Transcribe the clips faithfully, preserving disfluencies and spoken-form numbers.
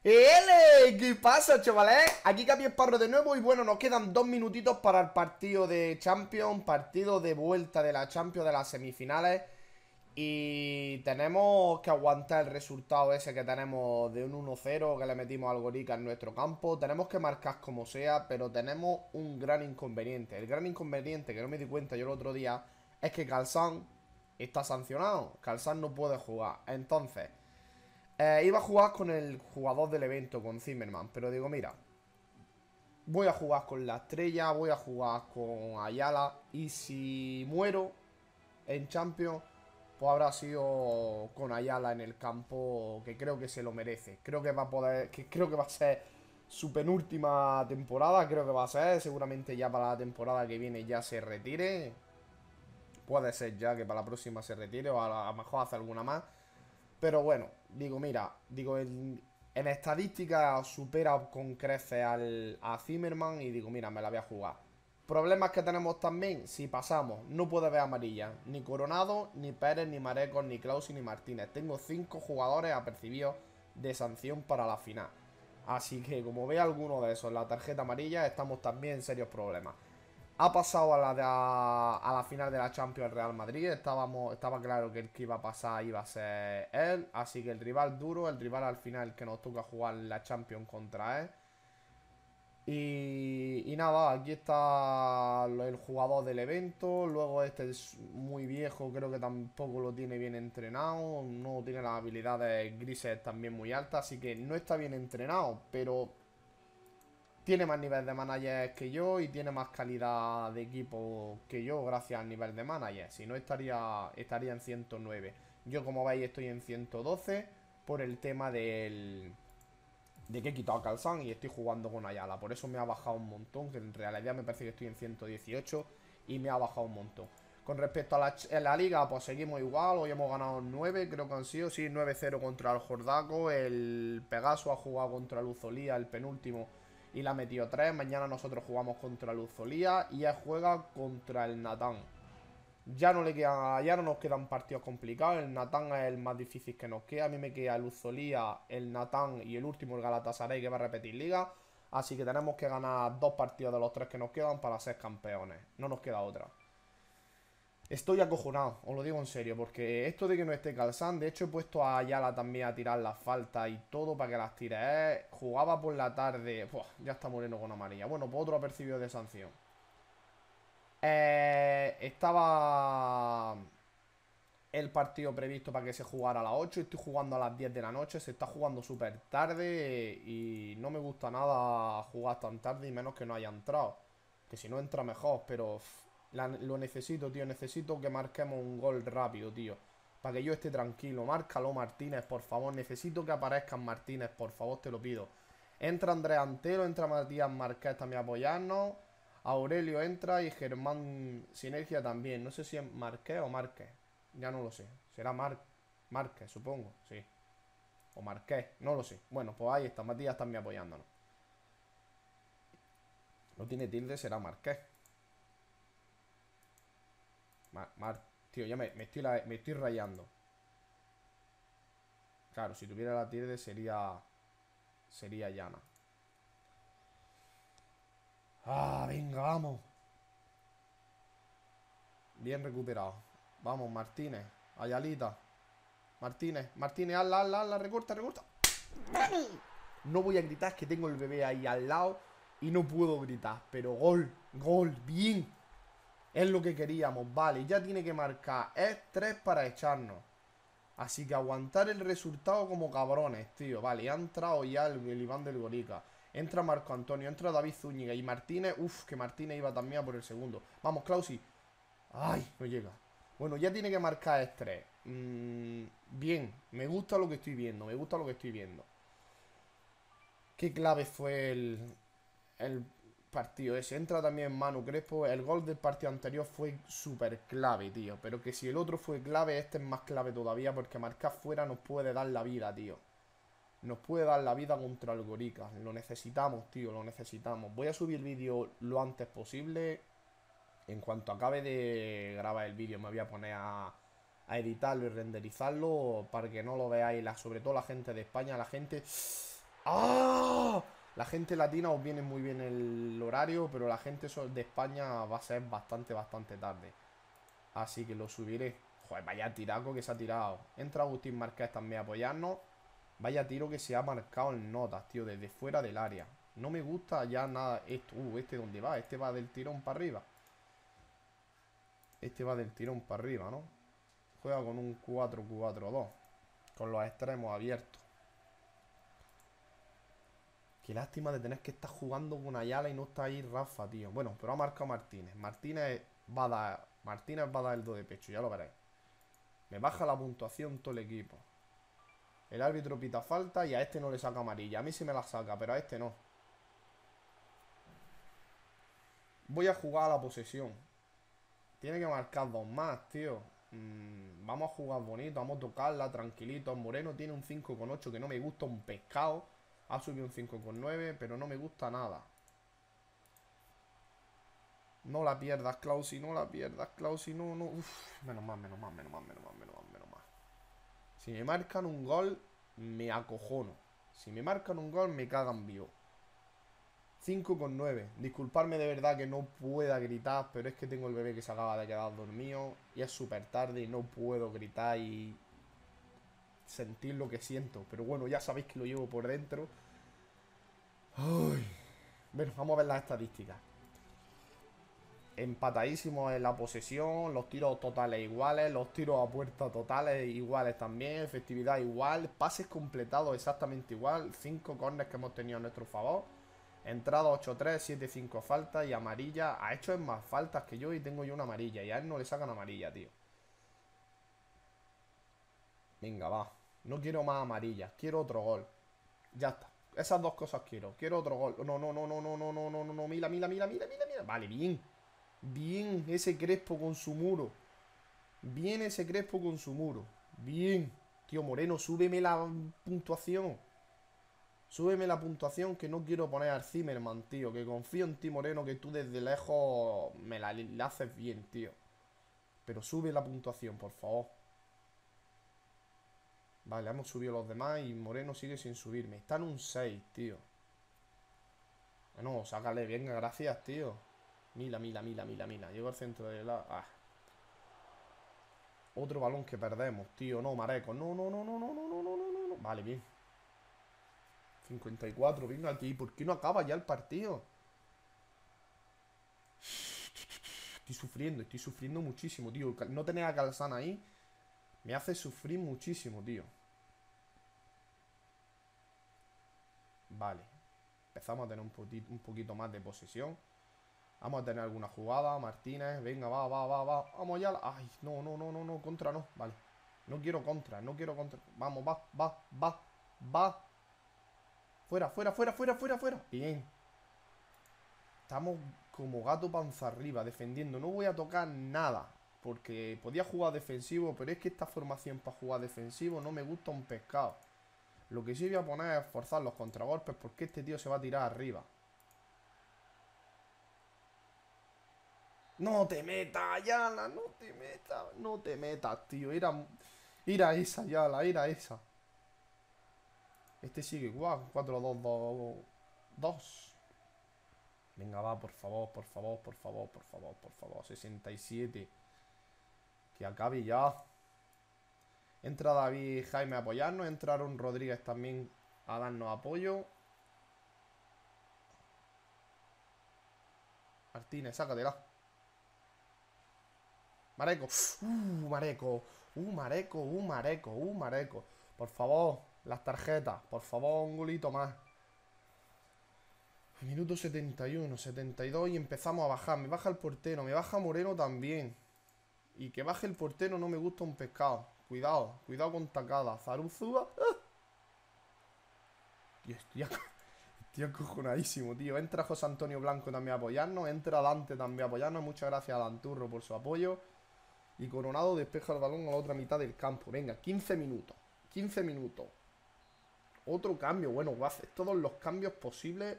¡Ele! ¿Qué pasa, chavales? Aquí Capi Esparro de nuevo y bueno, nos quedan dos minutitos para el partido de Champions, partido de vuelta de la Champions de las semifinales y tenemos que aguantar el resultado ese que tenemos de un uno cero que le metimos al Gorica en nuestro campo. Tenemos que marcar como sea, pero tenemos un gran inconveniente. El gran inconveniente que no me di cuenta yo el otro día es que Calzán está sancionado. Calzán no puede jugar. Entonces... Eh, iba a jugar con el jugador del evento, con Zimmerman, pero digo, mira, voy a jugar con la estrella, voy a jugar con Ayala, y si muero en Champions, pues habrá sido con Ayala en el campo, que creo que se lo merece. Creo que va a poder, que creo que va a ser su penúltima temporada, creo que va a ser, seguramente ya para la temporada que viene ya se retire. Puede ser ya que para la próxima se retire, o a lo mejor hace alguna más. Pero bueno, digo, mira, digo, en, en estadística supera con creces al, a Zimmerman y digo, mira, me la voy a jugar. Problemas que tenemos también, si pasamos, no puede ver amarilla. Ni Coronado, ni Pérez, ni Marecos, ni Clausi, ni Martínez. Tengo cinco jugadores apercibidos de sanción para la final. Así que como ve alguno de esos en la tarjeta amarilla, estamos también en serios problemas. Ha pasado a la, de, a, a la final de la Champions el Real Madrid. Estábamos, estaba claro que el que iba a pasar iba a ser él. Así que el rival duro, el rival al final que nos toca jugar la Champions contra él. Y, y nada, aquí está el jugador del evento. Luego este es muy viejo, creo que tampoco lo tiene bien entrenado. No tiene las habilidades grises también muy altas. Así que no está bien entrenado, pero... tiene más nivel de manager que yo y tiene más calidad de equipo que yo gracias al nivel de manager. Si no estaría, estaría en ciento nueve. Yo como veis estoy en ciento doce por el tema del... de que he quitado a Calzán y estoy jugando con Ayala. Por eso me ha bajado un montón, que en realidad me parece que estoy en ciento dieciocho y me ha bajado un montón. Con respecto a la, a la liga, pues seguimos igual. Hoy hemos ganado nueve, creo que han sido, sí, nueve cero contra el Jordaco. El Pegaso ha jugado contra el Uzolía, el penúltimo, y la ha metido tres. Mañana nosotros jugamos contra el Uzolía y él juega contra el Natán. Ya no le queda, ya no nos quedan partidos complicados. El Natán es el más difícil que nos queda. A mí me queda el Uzolía, el Natán y el último, el Galatasaray, que va a repetir liga. Así que tenemos que ganar dos partidos de los tres que nos quedan para ser campeones. No nos queda otra. Estoy acojonado, os lo digo en serio, porque esto de que no esté Calzán, de hecho he puesto a Ayala también a tirar las faltas y todo para que las tire. Eh, jugaba por la tarde, Buah, ya está Moreno con amarilla. Bueno, pues otro apercibido de sanción. Eh, estaba el partido previsto para que se jugara a las ocho, estoy jugando a las diez de la noche, se está jugando súper tarde y no me gusta nada jugar tan tarde y menos que no haya entrado. Que si no entra mejor, pero... La, lo necesito, tío. Necesito que marquemos un gol rápido, tío. Para que yo esté tranquilo. Márcalo, Martínez, por favor. Necesito que aparezcan Martínez, por favor, te lo pido. Entra Andrés Antelo, entra Matías Marqués también a apoyarnos. Aurelio entra y Germán Sinergia también. No sé si es Marqués o Márquez. Ya no lo sé. Será Mar Márquez, supongo. Sí. O Marqués, no lo sé. Bueno, pues ahí está. Matías también apoyándonos. No tiene tilde, será Marqués. Mar, Mar, tío, ya me, me, estoy la, me estoy rayando. Claro, si tuviera la tilde sería... Sería llana. Ah, venga, vamos. Bien recuperado. Vamos, Martínez. Ayalita. Martínez, Martínez, hazla, hazla, hazla, recorta, recorta. No voy a gritar, es que tengo el bebé ahí al lado y no puedo gritar. Pero gol, gol, bien. Es lo que queríamos, vale, ya tiene que marcar. Es tres para echarnos. Así que aguantar el resultado como cabrones, tío. Vale, ha entrado ya el, el Iván del Gorica. Entra Marco Antonio, entra David Zúñiga y Martínez. Uf, que Martínez iba también a por el segundo. Vamos, Clausi. Ay, no llega. Bueno, ya tiene que marcar es tres. Mm, bien, me gusta lo que estoy viendo. Me gusta lo que estoy viendo. Qué clave fue el, el partido ese. Entra también Manu Crespo. El gol del partido anterior fue súper clave, tío. Pero que si el otro fue clave, este es más clave todavía. Porque marcar fuera nos puede dar la vida, tío. Nos puede dar la vida contra el Gorica. Lo necesitamos, tío, lo necesitamos. Voy a subir el vídeo lo antes posible. En cuanto acabe de grabar el vídeo me voy a poner a, a editarlo y renderizarlo para que no lo veáis, la, sobre todo la gente de España. La gente... ¡Ah! La gente latina os viene muy bien el horario, pero la gente de España va a ser bastante, bastante tarde. Así que lo subiré. Joder, vaya tiraco que se ha tirado. Entra Agustín Márquez también a apoyarnos. Vaya tiro que se ha marcado en notas, tío, desde fuera del área. No me gusta ya nada esto. Uh, ¿este dónde va? Este va del tirón para arriba. Este va del tirón para arriba, ¿no? Juega con un cuatro cuatro dos. Con los extremos abiertos. Qué lástima de tener que estar jugando con Ayala y no está ahí Rafa, tío. Bueno, pero ha marcado Martínez. Martínez va a dar... Martínez va a dar el do de pecho, ya lo veréis. Me baja la puntuación todo el equipo. El árbitro pita falta y a este no le saca amarilla. A mí sí me la saca, pero a este no. Voy a jugar a la posesión. Tiene que marcar dos más, tío. Mm, vamos a jugar bonito, vamos a tocarla tranquilito. Moreno tiene un cinco con ocho que no me gusta un pescado. Ha subido un cinco con nueve, pero no me gusta nada. No la pierdas, Klausi, no la pierdas, Klausi, no, no. Uf, menos más, menos más, menos más, menos más, menos más, menos más. Si me marcan un gol, me acojono. Si me marcan un gol, me cagan vivo. cinco con nueve. Disculparme de verdad que no pueda gritar, pero es que tengo el bebé que se acaba de quedar dormido y es súper tarde y no puedo gritar y sentir lo que siento. Pero bueno, ya sabéis que lo llevo por dentro. Uy. Bueno, vamos a ver las estadísticas. Empatadísimos en la posesión, los tiros totales iguales, los tiros a puerta totales iguales también, efectividad igual, pases completados exactamente igual, cinco corners que hemos tenido a nuestro favor, entrada ocho tres, siete cinco faltas y amarilla. Ha hecho más faltas que yo y tengo yo una amarilla y a él no le sacan amarilla, tío. Venga, va, no quiero más amarillas, quiero otro gol. Ya está, esas dos cosas quiero, quiero otro gol. No, no, no, no, no, no, no, no, no, no, mira, mira, mira, mira, mira, mira. Vale, bien. Bien ese Crespo con su muro. Bien ese Crespo con su muro. Bien. Tío Moreno, súbeme la puntuación. Súbeme la puntuación que no quiero poner al Zimmerman, tío. Que confío en ti, Moreno, que tú desde lejos me la, la haces bien, tío. Pero sube la puntuación, por favor. Vale, hemos subido los demás y Moreno sigue sin subirme. Está en un seis, tío. Bueno, sácale, venga, gracias, tío. Mila, mila, mila, mila, mila. Llego al centro de la... Ah. Otro balón que perdemos, tío. No, Mareco. No, no, no, no, no, no, no, no, no, no. Vale, bien. cincuenta y cuatro, venga aquí. ¿Por qué no acaba ya el partido? Estoy sufriendo, estoy sufriendo muchísimo, tío. No tener a Calzán ahí me hace sufrir muchísimo, tío. Vale. Empezamos a tener un, poquito, un poquito más de posesión. Vamos a tener alguna jugada. Martínez, venga, va, va, va, va. Vamos ya. Ay, no, no, no, no, no, contra no. Vale. No quiero contra, no quiero contra. Vamos, va, va, va, va. Fuera, fuera, fuera, fuera, fuera, fuera. Bien. Estamos como gato panza arriba, defendiendo. No voy a tocar nada, porque podía jugar defensivo, pero es que esta formación para jugar defensivo no me gusta un pescado. Lo que sí voy a poner es forzar los contragolpes, porque este tío se va a tirar arriba. No te metas, Ayala, no te metas, no te metas, tío. Era, era esa, Ayala, era esa. Este sigue igual, cuatro dos dos dos. Venga, va, por favor, por favor, por favor, por favor, por favor. sesenta y siete. Que acabe ya. Entra David Jaime a apoyarnos. Entraron Rodríguez también a darnos apoyo. Martínez, sácatela. Mareco. Uh, Mareco. Uh, Mareco, uh, Mareco, uh, Mareco. Por favor, las tarjetas. Por favor, un golito más. Minuto setenta y uno, setenta y dos y empezamos a bajar. Me baja el portero, me baja Moreno también. Y que baje el portero no me gusta un pescado. Cuidado, cuidado con tacada. Zaruzúa. ¡Ah! Tío, estoy, ac estoy acojonadísimo, tío. Entra José Antonio Blanco también a apoyarnos. Entra Dante también a apoyarnos. Muchas gracias a Danturro por su apoyo. Y Coronado despeja el balón a la otra mitad del campo. Venga, quince minutos. quince minutos. Otro cambio. Bueno, voy a hacer todos los cambios posibles.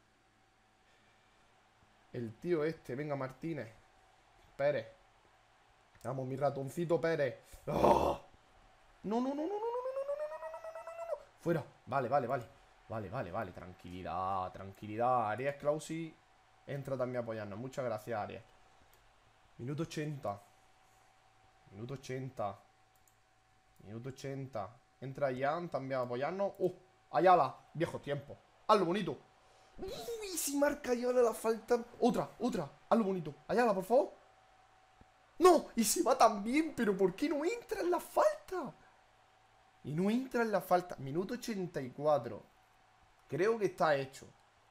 El tío este. Venga, Martínez. Pérez. Vamos, mi ratoncito Pérez. ¡Oh! No, no, no, no, no, no, no, no, no, no, no, no, no. Fuera. Vale, vale, vale. Vale, vale, vale. Tranquilidad, tranquilidad. Aries Clausi entra también a apoyarnos. Muchas gracias, Aries. Minuto ochenta. Minuto ochenta. Minuto ochenta. Entra Jan también a apoyarnos. ¡Uh! Ayala. Viejos tiempos. Hazlo bonito. Uy, si marca Ayala la falta. Otra, otra. Hazlo bonito. Ayala, por favor. ¡No! Y se va también. Pero ¿por qué no entra en la falta? Y no entra en la falta. Minuto ochenta y cuatro. Creo que está hecho.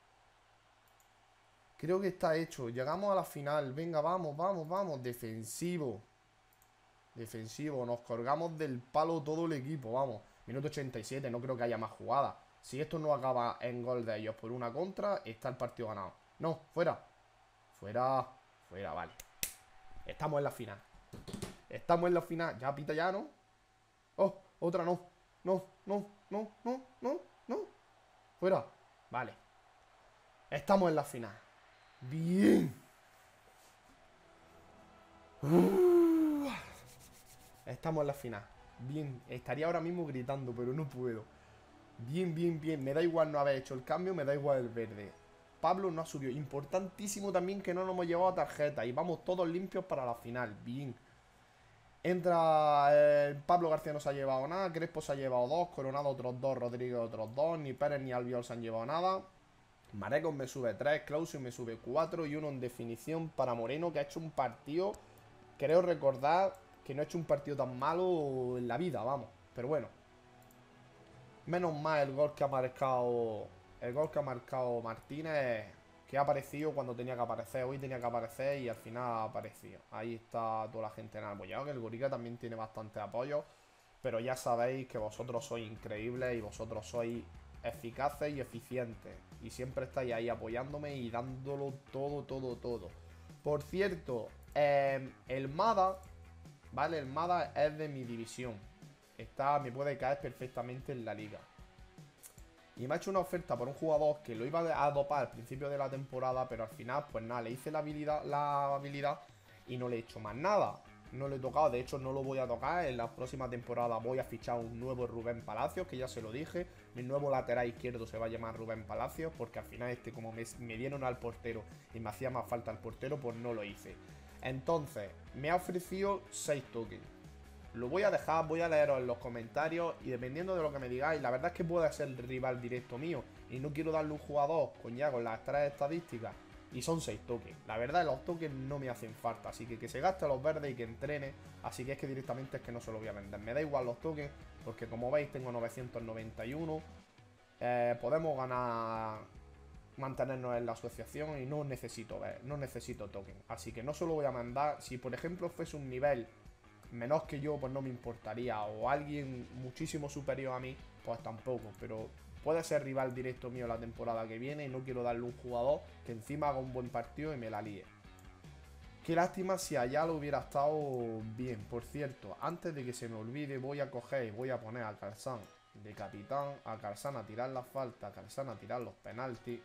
Creo que está hecho. Llegamos a la final. Venga, vamos, vamos, vamos. Defensivo. Defensivo. Nos colgamos del palo todo el equipo. Vamos. Minuto ochenta y siete. No creo que haya más jugadas. Si esto no acaba en gol de ellos por una contra, está el partido ganado. No, fuera. Fuera. Fuera, vale. Estamos en la final. Estamos en la final. Ya pita ya, ¿no? Oh, otra no. No, no, no, no, no, no. Fuera. Vale. Estamos en la final. Bien. Uh, Estamos en la final. Bien. Estaría ahora mismo gritando, pero no puedo. Bien, bien, bien. Me da igual no haber hecho el cambio, me da igual el verde. Pablo no ha subido. Importantísimo también que no nos hemos llevado tarjeta. Y vamos todos limpios para la final. Bien. Entra eh, Pablo García no se ha llevado nada. Crespo se ha llevado dos. Coronado otros dos. Rodríguez otros dos. Ni Pérez ni Albiol se han llevado nada. Marecos me sube tres. Clausio me sube cuatro. Y uno en definición para Moreno, que ha hecho un partido. Creo recordar que no ha hecho un partido tan malo en la vida, vamos. Pero bueno. Menos mal el gol que ha marcado. El gol que ha marcado Martínez. Que ha aparecido cuando tenía que aparecer. Hoy tenía que aparecer y al final ha aparecido. Ahí está toda la gente en el apoyado. Que el Gorica también tiene bastante apoyo. Pero ya sabéis que vosotros sois increíbles y vosotros sois eficaces y eficientes. Y siempre estáis ahí apoyándome y dándolo todo, todo, todo. Por cierto, eh, el Mada, ¿vale? El Mada es de mi división. Está, me puede caer perfectamente en la liga. Y me ha hecho una oferta por un jugador que lo iba a dopar al principio de la temporada, pero al final, pues nada, le hice la habilidad, la habilidad y no le he hecho más nada. No lo he tocado, de hecho no lo voy a tocar. En la próxima temporada voy a fichar un nuevo Rubén Palacios, que ya se lo dije. Mi nuevo lateral izquierdo se va a llamar Rubén Palacios, porque al final este, como me, me dieron al portero y me hacía más falta el portero, pues no lo hice. Entonces, me ha ofrecido seis tokens. Lo voy a dejar, voy a leeros en los comentarios y dependiendo de lo que me digáis, la verdad es que puede ser el rival directo mío y no quiero darle un jugador con ya con las tres estadísticas y son seis tokens. La verdad, los tokens no me hacen falta, así que que se gaste los verdes y que entrene, así que es que directamente es que no se lo voy a vender. Me da igual los tokens porque como veis tengo novecientos noventa y uno, eh, podemos ganar, mantenernos en la asociación y no necesito ver, no necesito token, así que no se lo voy a mandar. Si por ejemplo fuese un nivel menos que yo, pues no me importaría. O alguien muchísimo superior a mí, pues tampoco. Pero puede ser rival directo mío la temporada que viene y no quiero darle un jugador que encima haga un buen partido y me la líe. Qué lástima si allá lo hubiera estado bien. Por cierto, antes de que se me olvide, voy a coger y voy a poner a Calzán de capitán, a Calzán a tirar la falta, a Calzán a tirar los penaltis,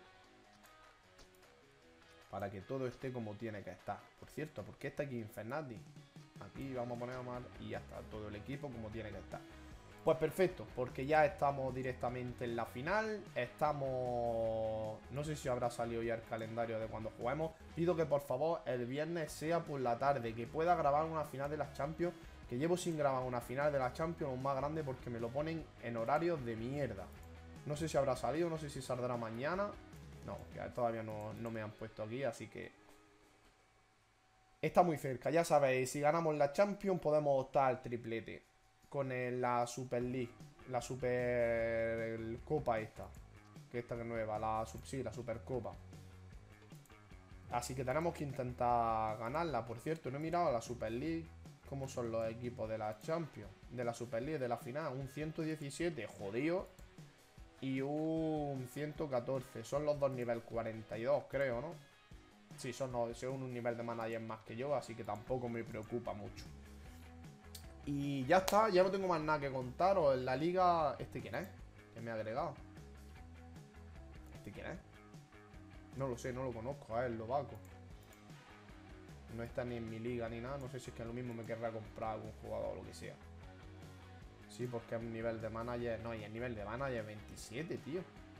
para que todo esté como tiene que estar. Por cierto, ¿por qué está aquí Infernati? Aquí vamos a poner a Omar y ya está, todo el equipo como tiene que estar. Pues perfecto, porque ya estamos directamente en la final. Estamos... No sé si habrá salido ya el calendario de cuando juguemos. Pido que por favor el viernes sea por la tarde, que pueda grabar una final de las Champions. Que llevo sin grabar una final de las Champions más grande porque me lo ponen en horarios de mierda. No sé si habrá salido, no sé si saldrá mañana. No, que todavía no, no me han puesto aquí, así que... Está muy cerca, ya sabéis, si ganamos la Champions podemos optar al triplete. Con el, la Super League, la Super Copa esta. Que esta que es nueva, la, sí, la Supercopa. Así que tenemos que intentar ganarla. Por cierto, no he mirado la Super League. ¿Cómo son los equipos de la Champions? De la Super League, de la final. Un ciento diecisiete, jodido. Y un ciento catorce. Son los dos nivel cuarenta y dos, creo, ¿no? Sí, son, no, son un nivel de manager más que yo, así que tampoco me preocupa mucho. Y ya está, ya no tengo más nada que contaros. En la liga... ¿Este quién es? ¿Quién me ha agregado? ¿Este quién es? No lo sé, no lo conozco, es el eslovaco. No está ni en mi liga ni nada. No sé si es que lo mismo me querrá comprar algún jugador o lo que sea. Sí, porque es un nivel de manager... No, y el nivel de manager es veintisiete, tío.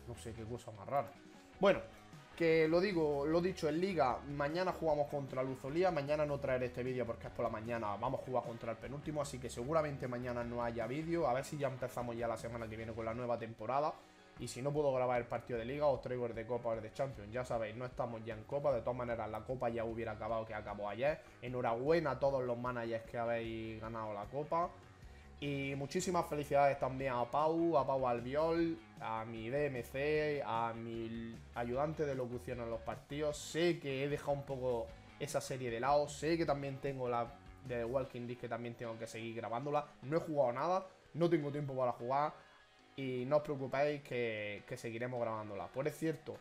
No sé qué cosa más rara. Bueno, que lo digo, lo dicho, en Liga, mañana jugamos contra Luzolía. Mañana no traeré este vídeo porque es por la mañana. Vamos a jugar contra el penúltimo, así que seguramente mañana no haya vídeo. A ver si ya empezamos ya la semana que viene con la nueva temporada. Y si no puedo grabar el partido de Liga, os traigo el de Copa o el de Champions. Ya sabéis, no estamos ya en Copa. De todas maneras, la Copa ya hubiera acabado, que acabó ayer. Enhorabuena a todos los managers que habéis ganado la Copa. Y muchísimas felicidades también a Pau, a Pau Albiol, a mi D M C, a mi ayudante de locución en los partidos. Sé que he dejado un poco esa serie de lado. Sé que también tengo la de The Walking Dead, que también tengo que seguir grabándola. No he jugado nada, no tengo tiempo para jugar. Y no os preocupéis que, que seguiremos grabándola. Pues es cierto,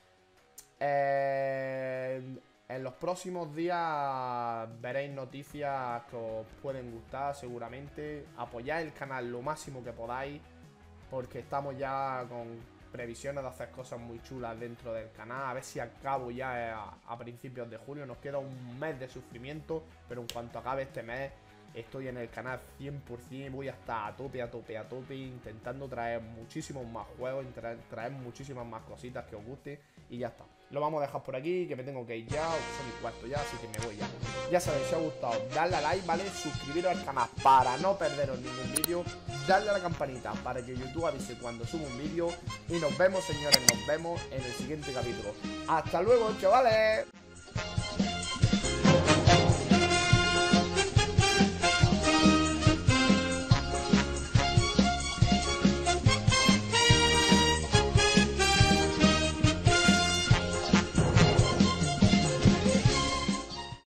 eh, en los próximos días veréis noticias que os pueden gustar seguramente. Apoyad el canal lo máximo que podáis, porque estamos ya con previsiones de hacer cosas muy chulas dentro del canal. A ver si acabo ya a, a principios de julio. Nos queda un mes de sufrimiento, pero en cuanto acabe este mes estoy en el canal cien por cien. Voy a estar a tope, a tope, a tope, intentando traer muchísimos más juegos, traer, traer muchísimas más cositas que os guste. Y ya está. Lo vamos a dejar por aquí, que me tengo que ir ya. Son mi cuarto ya, así que me voy ya. Ya sabéis, si os ha gustado, darle a like, ¿vale? Suscribiros al canal para no perderos ningún vídeo. Darle a la campanita para que YouTube avise cuando suba un vídeo. Y nos vemos, señores, nos vemos en el siguiente capítulo. ¡Hasta luego, chavales!